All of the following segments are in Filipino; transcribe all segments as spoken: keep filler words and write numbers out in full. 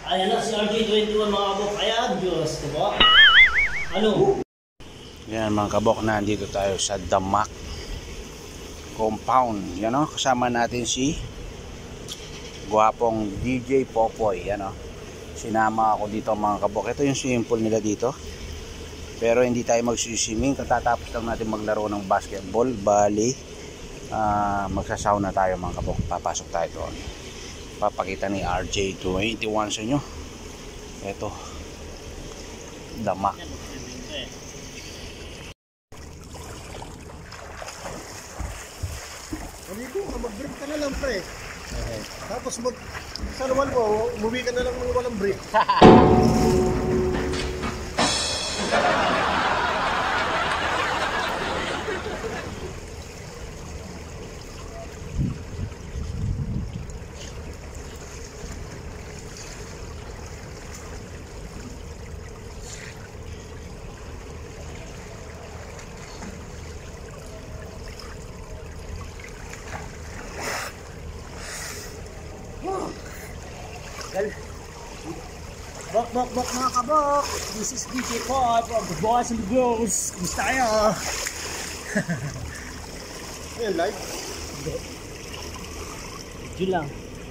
Ayan na si R J twenty-one mga kabok. Ayan, Diyos ko ba? Ano? Yan mga kabok, nandito tayo sa Damak compound. Yan o, kasama natin si gwapong D J Popoy. Yan o, sinama ako dito mga kabok. Ito yung swimming pool nila dito. Pero hindi tayo mag-swimming. Katatapos lang natin maglaro ng basketball. Bali, uh, magsasauna tayo mga kabok. Papasok tayo doon. Papakita ni R J twenty-one sa inyo. Ito, Damak. Amigo, mag-break ka na lang pre. Okay. Tapos mag sa naman mo, umuwi ka na lang ng walang break. Bok, bok, bok mga kabok. This is D J Popoy from the Boys and the Girls. Kumusta kayo? Ayan, live? Hindi. Video lang.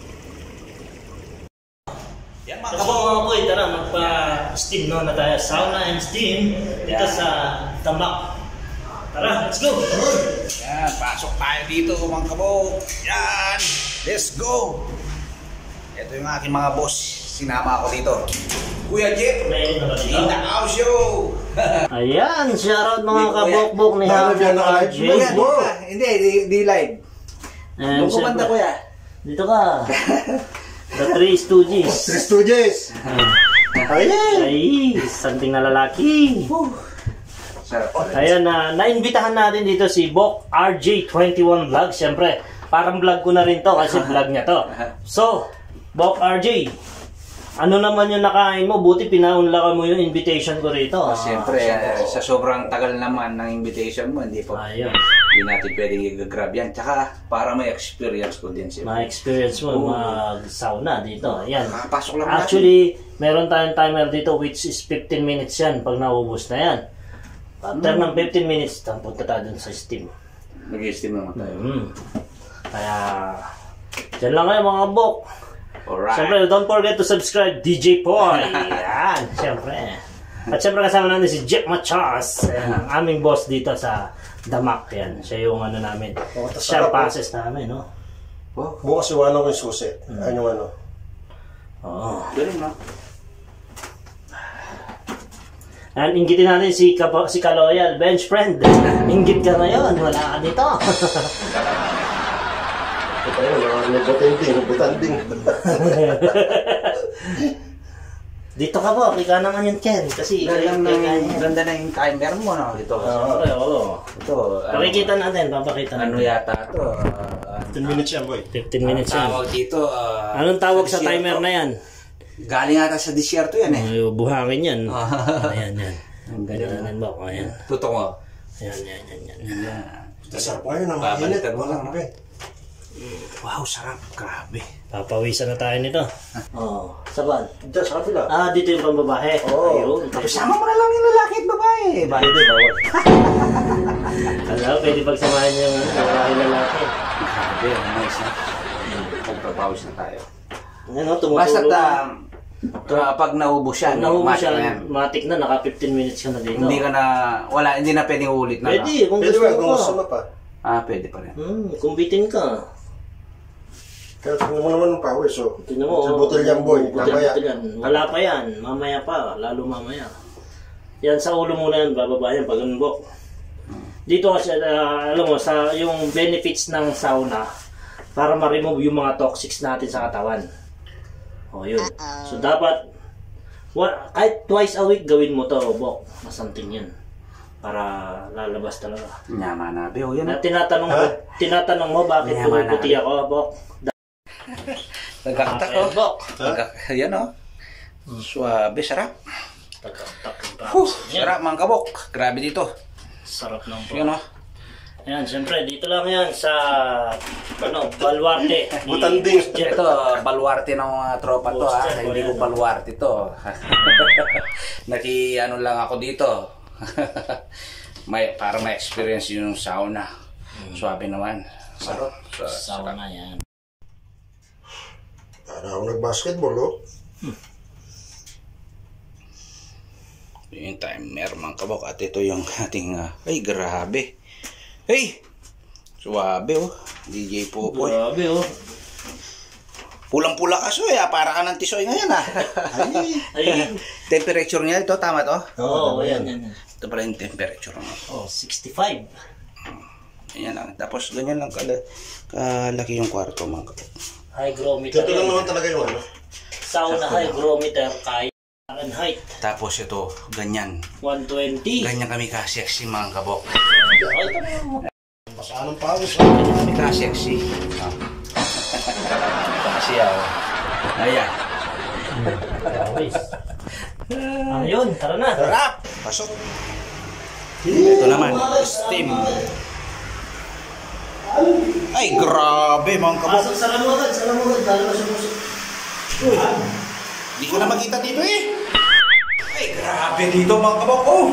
Yan Mga kabok mga boy, tara magpa-steam no na tayo. Sauna and steam dito sa Damak. Tara, let's go! Yan, pasok tayo dito mga kabok. Yan, let's go! Ito yung aking mga boss. Sinama ako dito. Kuya Jeff, May na ba dito? in the house show! Ayan, shoutout mga kabok-bok ni Paano Happy dyan na R live? J. Kuya, di ba? Hindi, di, di live. Ayan, Doon kumanda syempre. kuya. Dito ka. The Three Stooges. Three Stooges! Ayan! Ay, something na lalaki. Sarap pala. Ayan, na naimbitahan natin dito si Bok R J twenty-one Vlog. Siyempre, parang vlog ko na rin to kasi vlog niya to. So, Bok R J, ano naman yung nakain mo? Buti pinaunlakan mo yung invitation ko rito. Oh, Siyempre, ah, sa sobrang tagal naman ng invitation mo, hindi pa Ayun. hindi natin pwedeng i-grab yan. Tsaka, para may experience ko din siya. Ma-experience mo mag-sauna dito. Ayan. Makapasok lang natin. Actually, meron tayong timer dito which is fifteen minutes yan pag naubos na yan. After ng fifteen minutes, punta tayo dun sa steam. Mag-i-steam naman tayo. Mm. Kaya, dyan lang kayo mga bok. Alright. Siyempre, don't forget to subscribe D J Poy. Yan, siyempre. At siyempre kasama natin si Jeff Machas, ang aming boss dito sa Damak. Yan, siya yung ano namin. Siya ang passes namin, no? Oh, Bukas yung ano ko yung susi. Ano yung ano? Oo. galing no? And inggitin natin si, Kabo, si Kaloyal, bench friend. Inggit ka ngayon, wala ka dito. Ito yun, nagbutanding, nagbutanding. Dito ka po, kika naman yung Ken. Kasi Ganda kaya- na, kaya- yung, ganda na yung timer mo, no? Ito. Oo, oo. Ito. ano- Pakikita natin, papakita Ano natin. yata ito? Uh, fifteen minutes yan, boy. fifteen minutes yan. Tawag dito. ah, Anong tawag sa disyerto. timer na yan? Galing ata sa disyerto yan eh. Ay, buhangin yan. Ayan, yan. Ang Ganyan galing. natin ba? Ayan. Tutok mo. Ayan, yan, yan, yan. Yan. Sarap ngayon, ang mainit. Babaliktad mo lang, no? Grabe. Wow, sarap. Grabe. Papawisan na tayo nito. Oo. Saban? Diyan, sa kapila. Ah, dito yung pambabahe. Oo. Ayun. Tapos sama mo na lang yung lalaki at babae. Pwede, bawal. Alam, pwede pagsamahan yung babae lalaki. Grabe, nice na. Pagpapawis na tayo. Ano, tumutulong. Basta um, uh, pag naubos siya, Pag naubos matik siya, na yan. matik na, naka fifteen minutes ka na dito. Hindi ka na, wala, hindi na pwedeng ulit na. Pwede, kung Pwede gusto ba, kung gusto mo mo pa. Ah, pwede pa rin. Hmm, kumbitin ka. Kaya tingnan mo naman ng pawis, oh. Tingnan mo. Sa butil yan, boy. Butil, Mamaya. butil yan. Wala pa yan. Mamaya pa. Lalo mamaya. Yan sa ulo muna yan. Bababa yan. Pag-unbok. Dito kasi, uh, alam mo, sa yung benefits ng sauna para ma-remove yung mga toxics natin sa katawan. O, yun. So, dapat wa, kahit twice a week gawin mo to, Bok. Masanting yan. Para lalabas talaga. Nyama na, Beo. Yan. Na tinatanong mo, tinatanong mo bakit Yaman na. pumuputi ako, Bok? Tagaktak Ayan, oh. Bok. Tagak, yan oh. Suabe, sarap. Tagaktak yung Huh, tapos. Yan. sarap mga kabok. Grabe dito. Sarap ng po. Yan oh. Ayan, siyempre, dito lang yan sa, ano, Baluarte. Butanding. Ito, baluarte ng mga tropa to ha. Hindi ko baluarte to. Naki, ano lang ako dito. May, para ma-experience yung sauna. Swabe naman. Sarap. Sauna yan. Para ako nag-basketball, oh. Yung timer mga kabok. At ito yung ating, uh, ay grabe. Hey! Suwabe oh. D J Popoy. Grabe oh. Pulang-pula ka soy ah. Para ka ng tisoy ngayon ah. Ay. Ay. Temperature niya ito. Tama to? Oo, oh, ayan, yan. Ito pala yung temperature mo. Oh, sixty-five. Ayan lang. Tapos ganyan lang kala, kalaki yung kwarto mga kabok. Hygrometer. Ito lang naman talaga yung ano. Sauna hygrometer kay Fahrenheit. Tapos ito, ganyan. one twenty. Ganyan kami ka-sexy mga kabok. Ay, ito mo. Mas anong pawis, ah. Ganyan kami ka-sexy. Ah. Kasi ah. Ayan. Ayun, tara na. Sarap! Pasok. Ito naman, steam. Ay, grabe mga kabok. Pasok sa lamugan, sa lamugan. Tara na sumusok. Hindi ko na makita dito eh. Ay, grabe dito mga kabok. Oh!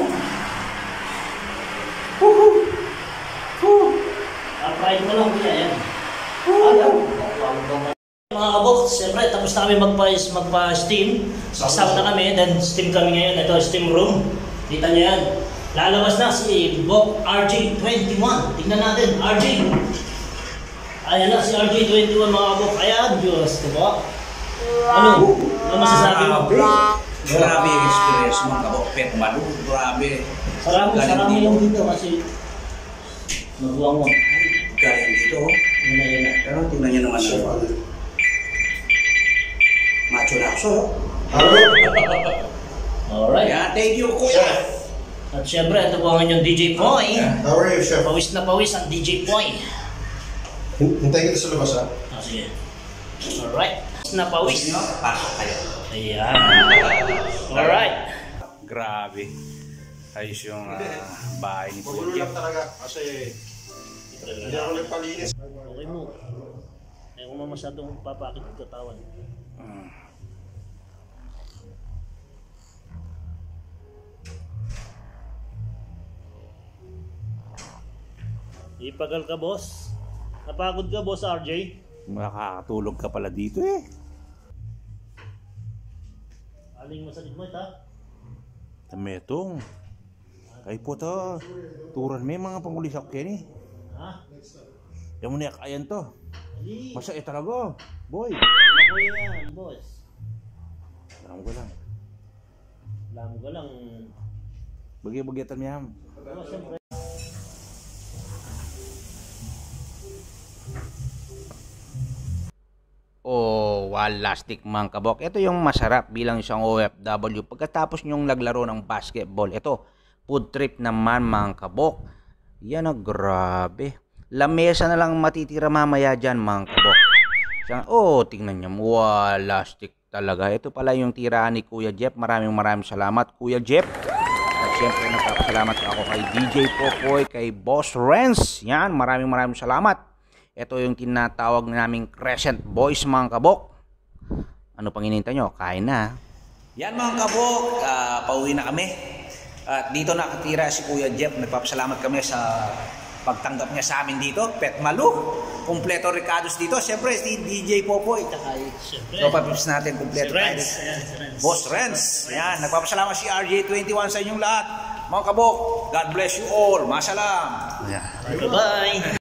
Try mo lang kuya yan. Ayaw. Mga kabok, siyempre tapos na kami magpa-steam. Magpa Sauna kami, then steam kami ngayon. Ito, steam room. Kita niyo yan. Lalabas na si Bok R J twenty-one. Tingnan natin, R J. Ayan na si R J twenty-one mga kabok. Ayan, Diyos ko ba? Ano? Ano masasabi mo? Grabe yung experience mga kabok. Pet malu, grabe. Sarap mo, sarap mo yung dito kasi magbuwang mo. Galing dito. Yun na, yun na. Pero tingnan nyo naman ako. Macho na ako. Alright. Yeah, thank you kuya. At syempre, ito po ang inyong D J Poy. How are you, chef? Pawis na pawis ang D J Poy. Hintay kita sa labas, ha? Ah, sige. Alright. Pawis na pawis. Pasok kayo. Ayan. Alright. Grabe. Ayos yung uh, bahay ni Magulo Kuya. lang talaga kasi hindi ako nagpalinis. Okay mo. Ayaw mo masyadong papakit ng katawan. Hmm. Ipagal ka, boss. Napagod ka, boss R J. Makakatulog ka pala dito eh. Aling masakit mo ito, ha? Tametong. Kay po to. Turan may mga pangulis ako kini. Ha? Yan mo na ayan to. Ali. Masa eh talaga. Boy. Ano ko yan, boss? Alam ko lang. Alam ko lang. Bagi-bagiatan mo yan. Oh, siyempre. Oh, walastik mga kabok. Ito yung masarap bilang isang O F W. Pagkatapos nyong naglaro ng basketball, ito, food trip naman mga kabok. Yan na, grabe. Lamesa na lang matitira mamaya dyan mga kabok. Oh, tingnan nyo. Walastik talaga. Ito pala yung tiraan ni Kuya Jeff. Maraming maraming salamat, Kuya Jeff. At syempre, nagpapasalamat ako kay D J Popoy, kay Boss Renz. Yan, maraming maraming salamat. Ito yung tinatawag naming Crescent Boys mga kabok. Ano pang hinihintay nyo? Kain na. Yan mga kabok, uh, pauwi na kami. At dito nakatira si Kuya Jeff. Nagpapasalamat kami sa pagtanggap niya sa amin dito. Pet Malu. Kompleto Ricardos dito. Siyempre si D J Popoy. So papips natin kompleto Si tayo. Renz. Ayan, si Renz. Boss Renz. Yan, nagpapasalamat si R J twenty-one sa inyong lahat. Mga kabok, God bless you all. Masalam. Yeah. Bye-bye.